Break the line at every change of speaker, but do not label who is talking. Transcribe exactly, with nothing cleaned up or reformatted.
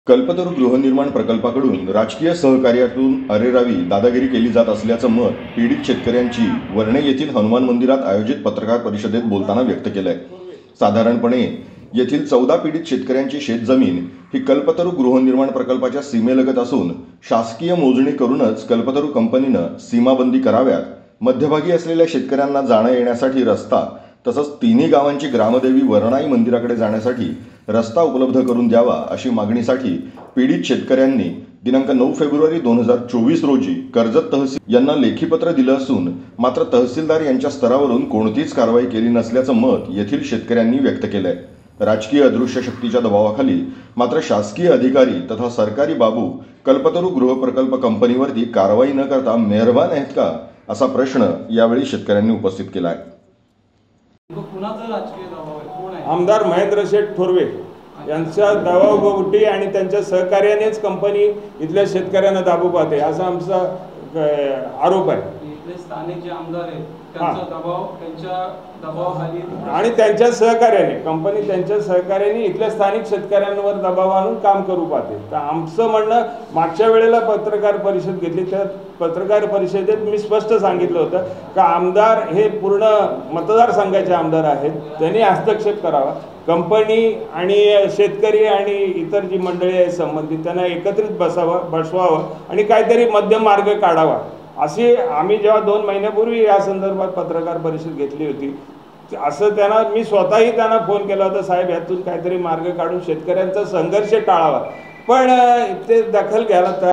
कल्पतरू गृहनिर्माण प्रकल्पाकडून राजकीय सहकार्यातून अरेरावी दादागिरी केली जात असल्याचं मत पीडित शेतकऱ्यांची वर्णे येथील हनुमान मंदिरात आयोजित पत्रकार परिषदेत बोलताना व्यक्त केलंय। साधारणपणे येथील चौदा पीडित शेतकऱ्यांची शेतजमीन ही कल्पतरू गृहनिर्माण प्रकल्पाच्या सीमेलगत असून शासकीय मोजणी करूनच कल्पतरू कंपनीनं सीमाबंदी कराव्यात, मध्यभागी असलेल्या शेतकऱ्यांना जाणं येण्यासाठी रस्ता तसंच तिन्ही गावांची ग्रामदेवी वरणाई मंदिराकडे जाण्यासाठी रस्ता उपलब्ध करून द्यावा अशी मागणीसाठी पीडित शेतकऱ्यांनी दिनांक नऊ फेब्रुवारी दोन हजार चोवीस रोजी कर्जत तहसील यांना लेखी पत्र दिलं असून मात्र तहसीलदार यांच्या स्तरावरून कोणतीच कारवाई केली नसल्याचं मत येथील शेतकऱ्यांनी व्यक्त केलंय। राजकीय अदृश्य शक्तीच्या दबावाखाली मात्र शासकीय अधिकारी तथा सरकारी बाबू कल्पतरू गृहप्रकल्प कंपनीवरती कारवाई न करता मेहरबान आहेत का, असा प्रश्न यावेळी शेतकऱ्यांनी उपस्थित केलाय।
आमदार महेंद्र शेठ थोरवे यांच्या दबावपोटी आणि त्यांच्या सहकार्यानेच कंपनी इथल्या शेतकऱ्यांना दाबू पाहते असा आमचा आरोप आहे।
इथले स्थानिक जे आमदार आहेत त्यांचा दबाव त्यांच्या दबावाखाली
आणि त्यांच्या सहकार्याने कंपनी त्यांच्या सहकार्याने इथल्या स्थानिक शेतकऱ्यांवर दबाव आणून काम करू पाहते। तर आमचं म्हणणं मागच्या वेळेला पत्रकार परिषद घेतली त्या पत्रकार परिषदेत मी स्पष्ट सांगितलं होतं का आमदार हे पूर्ण मतदारसंघाचे आमदार आहेत, त्यांनी हस्तक्षेप करावा। कंपनी आणि शेतकरी आणि इतर जी मंडळी आहेत संबंधित त्यांना एकत्रित बसावं बसवावं आणि काहीतरी मध्यम मार्ग काढावा अशी आम्ही जेव्हा दोन महिन्यापूर्वी या संदर्भात पत्रकार परिषद घेतली होती असं त्यांना मी स्वतःही त्यांना फोन केला होता, साहेब यातून काहीतरी मार्ग काढून शेतकऱ्यांचा संघर्ष टाळावा, पण ते दखल घ्यायला